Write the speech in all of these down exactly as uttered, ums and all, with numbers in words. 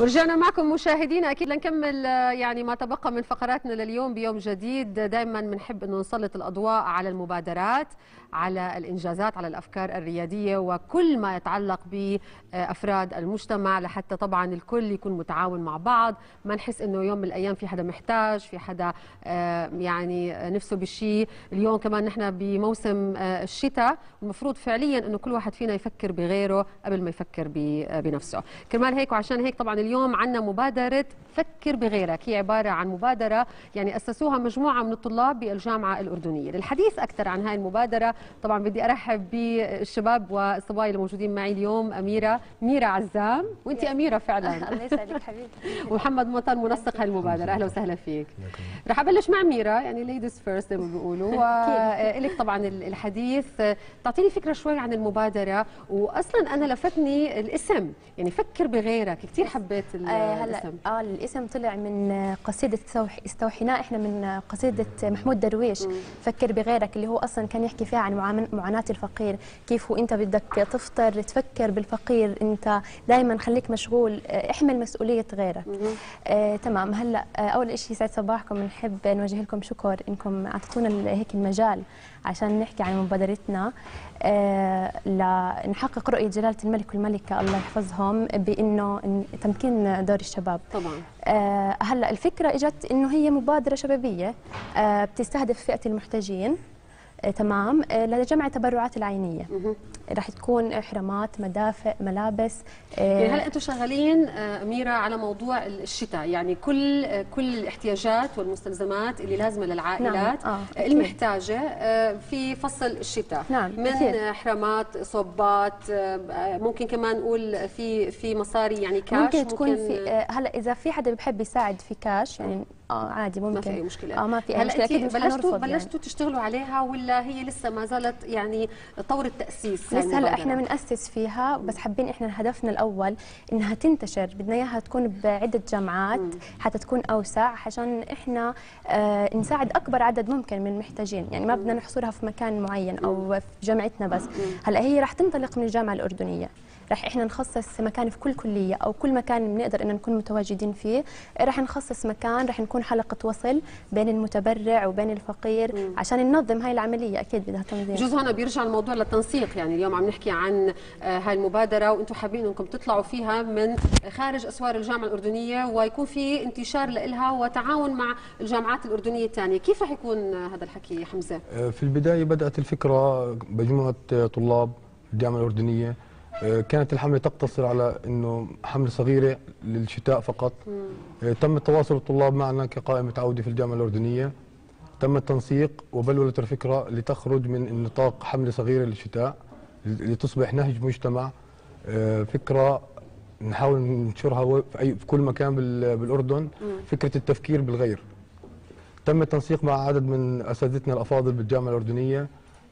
ورجعنا معكم مشاهدينا، اكيد لنكمل يعني ما تبقى من فقراتنا لليوم بيوم جديد. دائما بنحب انه نسلط الاضواء على المبادرات، على الانجازات، على الافكار الرياديه وكل ما يتعلق بافراد المجتمع، لحتى طبعا الكل يكون متعاون مع بعض، ما نحس انه يوم من الايام في حدا محتاج، في حدا يعني نفسه بشيء. اليوم كمان نحن بموسم الشتاء، المفروض فعليا انه كل واحد فينا يفكر بغيره قبل ما يفكر بنفسه. كرمال هيك وعشان هيك طبعا اليوم عندنا مبادرة فكر بغيرك، هي عبارة عن مبادرة يعني أسسوها مجموعة من الطلاب بالجامعة الأردنية. للحديث أكثر عن هاي المبادرة طبعا بدي أرحب بالشباب والصبايا الموجودين معي اليوم. أميرة ميرا عزام، وأنت أميرة فعلا. الله يسعدك حبيبتي. ومحمد مطر منسق هاي المبادرة. أهلا وسهلا فيك. رح أبلش مع ميرا، يعني ليديز فيرست زي ما بيقولوا، وإلك طبعا الحديث. تعطيني فكرة شوي عن المبادرة، وأصلا أنا لفتني الاسم، يعني فكر بغيرك، كثير حبيت آه هلا اه الاسم طلع من قصيده استوحيناه احنا من قصيده محمود درويش. مم. فكر بغيرك، اللي هو اصلا كان يحكي فيها عن معاناه الفقير، كيف وانت بدك تفطر تفكر بالفقير، انت دائما خليك مشغول، احمل مسؤوليه غيرك. آه تمام. هلا آه اول شيء يسعد صباحكم، بنحب نوجه لكم شكر انكم اعطيتونا هيك المجال عشان نحكي عن مبادرتنا، آه لنحقق رؤيه جلاله الملك والملكه الله يحفظهم بانه تمكين دور الشباب. طبعا. آه هلا الفكره اجت انه هي مبادره شبابيه آه بتستهدف فئه المحتاجين، آه تمام، آه لجمع التبرعات العينيه. رح تكون حرامات، مدافئ، ملابس. آه يعني هلا انتم شغالين آه أميرة على موضوع الشتاء، يعني كل آه كل الاحتياجات والمستلزمات اللي لازمه للعائلات. نعم. آه المحتاجه آه في فصل الشتاء. نعم. من آه حرامات، صبات، آه ممكن كمان نقول في في مصاري يعني كاش. ممكن تكون ممكن في آه هلا اذا في حدا بحب يساعد في كاش يعني اه عادي ممكن. ما في اي مشكله. اه ما في اي مشكله. اكيد بلشتوا بلشتوا يعني. تشتغلوا عليها ولا هي لسه ما زالت يعني طور التاسيس؟ لسه هلا احنا بنأسس فيها، بس حابين احنا هدفنا الاول انها تنتشر، بدنا اياها تكون بعده جامعات حتى تكون اوسع، عشان احنا آه نساعد اكبر عدد ممكن من المحتاجين، يعني ما بدنا نحصرها في مكان معين او في جامعتنا بس. هلا هي راح تنطلق من الجامعه الاردنيه، رح احنا نخصص مكان في كل كليه او كل مكان بنقدر ان نكون متواجدين فيه، رح نخصص مكان، رح نكون حلقه وصل بين المتبرع وبين الفقير. مم. عشان ننظم هاي العمليه اكيد بدها تنظيم. بجوز هون بيرجع الموضوع للتنسيق، يعني اليوم عم نحكي عن هاي المبادره وانتم حابين انكم تطلعوا فيها من خارج اسوار الجامعه الاردنيه ويكون في انتشار لها وتعاون مع الجامعات الاردنيه الثانيه، كيف رح يكون هذا الحكي حمزه؟ في البدايه بدات الفكره بمجموعه طلاب الجامعه الاردنيه، كانت الحملة تقتصر على أنه حملة صغيرة للشتاء فقط. مم. تم التواصل الطلاب معنا كقائمة عودة في الجامعة الأردنية، تم التنسيق وبلورة الفكرة لتخرج من نطاق حملة صغيرة للشتاء لتصبح نهج مجتمع، فكرة نحاول ننشرها في, أي في كل مكان بالأردن. مم. فكرة التفكير بالغير. تم التنسيق مع عدد من أساتذتنا الأفاضل بالجامعة الأردنية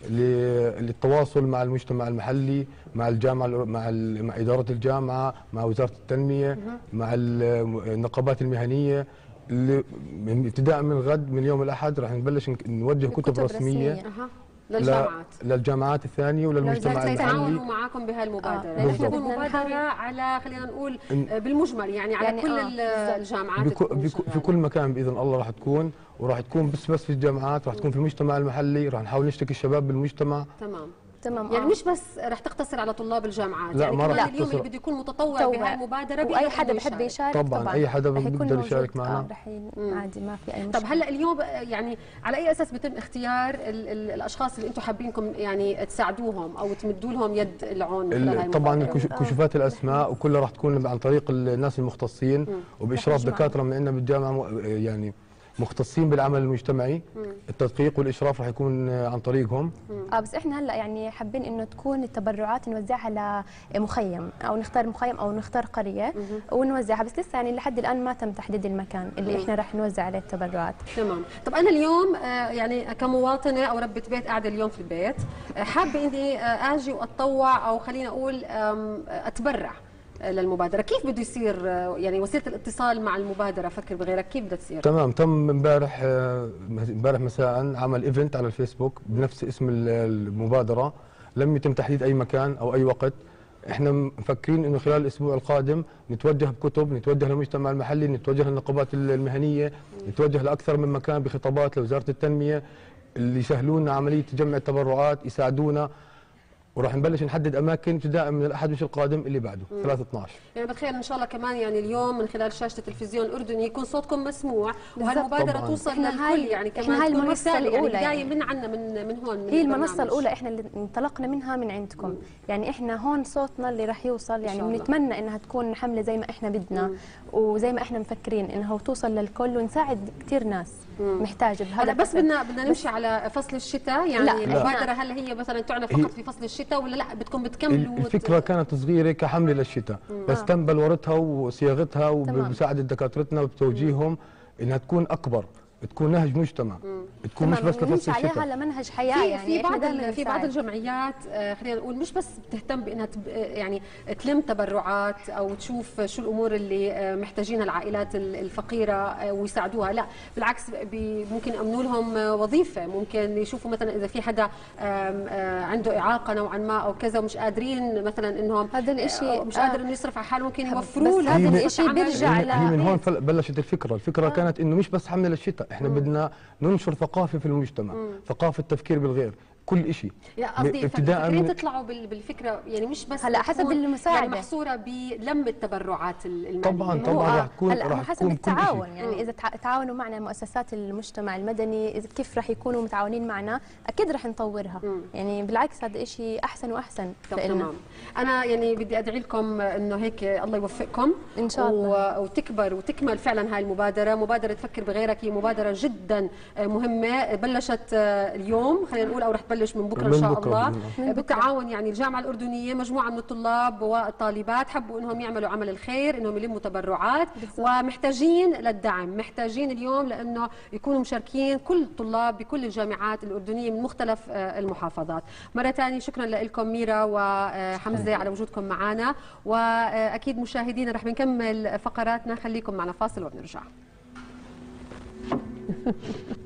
للتواصل مع المجتمع المحلي، مع الجامعه، مع مع اداره الجامعه، مع وزاره التنميه، مع النقابات المهنيه. ابتداء من غد من يوم الاحد راح نبلش نوجه كتب, كتب رسميه, رسمية. للجامعات للجامعات الثانيه وللمجتمع المحلي. يتعاونوا معكم بهالمبادره، آه. يعني تكون مبادره على خلينا نقول بالمجمل، يعني على يعني كل آه. الجامعات في كل مكان باذن الله راح تكون، وراح تكون بس بس في الجامعات، راح تكون في المجتمع المحلي، راح نحاول نشترك الشباب بالمجتمع. تمام تمام. يعني آه. مش بس رح تقتصر على طلاب الجامعات، لا يعني ما كمان اليوم اللي بده يكون متطوع بهاي المبادره واي حدا بحب يشارك طبعا, طبعا اي حدا بيقدر يشارك معنا. آه رح عادي ما في اي مشكله. طب هلا اليوم يعني على اي اساس بيتم اختيار ال ال الاشخاص اللي انتم حابينكم يعني تساعدوهم او تمدوا لهم يد العون خلال هاي طبعا كشوفات الاسماء وكلها رح تكون عن طريق الناس المختصين وباشراف دكاتره من عندنا بالجامعه، يعني مختصين بالعمل المجتمعي. مم. التدقيق والاشراف راح يكون عن طريقهم. مم. اه بس احنا هلا يعني حابين انه تكون التبرعات نوزعها لمخيم او نختار مخيم او نختار قريه. مم. ونوزعها، بس لسه يعني لحد الان ما تم تحديد المكان اللي مم. احنا راح نوزع عليه التبرعات. تمام. طب انا اليوم آه يعني كمواطنه او ربة بيت قاعده اليوم في البيت، آه حابه اني آه اجي واتطوع او خلينا اقول اتبرع للمبادره، كيف بده يصير يعني وسيله الاتصال مع المبادره فكر بغيرك كيف بدها تصير؟ تمام. تم امبارح امبارح مساء عمل ايفنت على الفيسبوك بنفس اسم المبادره، لم يتم تحديد اي مكان او اي وقت. احنا مفكرين انه خلال الاسبوع القادم نتوجه بكتب، نتوجه للمجتمع المحلي، نتوجه للنقابات المهنيه، نتوجه لاكثر من مكان بخطابات لوزاره التنميه اللي يسهلوا لنا عمليه جمع التبرعات، يساعدونا، وراح نبلش نحدد اماكن ابتداء من الاحد مش القادم اللي بعده ثلاثة اثنعش. يعني بتخيل ان شاء الله كمان يعني اليوم من خلال شاشه التلفزيون الاردني يكون صوتكم مسموع وهالمبادره طبعاً. توصل للكل، يعني كمان هاي تكون المنصه رسالة الاولى يعني يعني. من عنا من من هون من هي البرنامج. المنصه الاولى احنا اللي انطلقنا منها من عندكم. مم. يعني احنا هون صوتنا اللي راح يوصل، يعني بنتمنى انها تكون حمله زي ما احنا بدنا. مم. وزي ما احنا مفكرين انها توصل للكل ونساعد كثير ناس مم. محتاجه بهذا. بس بدنا بدنا نمشي على فصل الشتاء، يعني لا. المبادره هل هي مثلا تعنى فقط في فصل الشتاء ولا لا بدكم بتكملوا؟ الفكره كانت صغيره كحمله للشتاء، بس آه. تم بلورتها وصياغتها وبمساعده دكاترتنا وبتوجيههم انها تكون اكبر، تكون نهج مجتمع، مم. تكون مش بس لفصل الشتاء. عليها لمنهج حياه. يعني في بعض في بعض الجمعيات آه خلينا نقول مش بس بتهتم بانها تب يعني تلم تبرعات او تشوف شو الامور اللي آه محتاجينها العائلات الفقيره آه ويساعدوها، لا بالعكس ممكن يامنوا لهم وظيفه، ممكن يشوفوا مثلا اذا في حدا آه عنده اعاقه نوعا ما او كذا ومش قادرين مثلا انهم هذا الشيء مش قادر انه يصرف على حاله، ممكن يوفروا له. هذا الشيء بيرجع هي من هون بلشت الفكره، الفكره آه. كانت انه مش بس حمله للشتاء، احنا مم. بدنا ننشر ثقافه في المجتمع، مم. ثقافه التفكير بالغير، كل شيء. لا قصدي فكرين تطلعوا بالفكره، يعني مش بس هلا حسب المساعده يعني محصوره بلم التبرعات الماليه. طبعا طبعا راح تكون هلا حسب التعاون، يعني مم. اذا تعاونوا معنا مؤسسات المجتمع المدني، إذا كيف راح يكونوا متعاونين معنا اكيد راح نطورها. مم. يعني بالعكس هذا شيء احسن واحسن. تمام. انا يعني بدي ادعي لكم انه هيك الله يوفقكم ان شاء الله وتكبر وتكمل فعلا هاي المبادره، مبادره فكر بغيرك هي مبادره جدا مهمه، بلشت اليوم خلينا نقول او رح تبلش من بكره ان شاء الله بالتعاون يعني الجامعه الاردنيه، مجموعه من الطلاب والطالبات حبوا انهم يعملوا عمل الخير، انهم يلموا تبرعات بالزبط. ومحتاجين للدعم، محتاجين اليوم لانه يكونوا مشاركين كل الطلاب بكل الجامعات الاردنيه من مختلف المحافظات. مره ثانيه شكرا لكم ميرا وحمزه على وجودكم معنا، واكيد مشاهدينا رح بنكمل فقراتنا، خليكم معنا فاصل وبنرجع.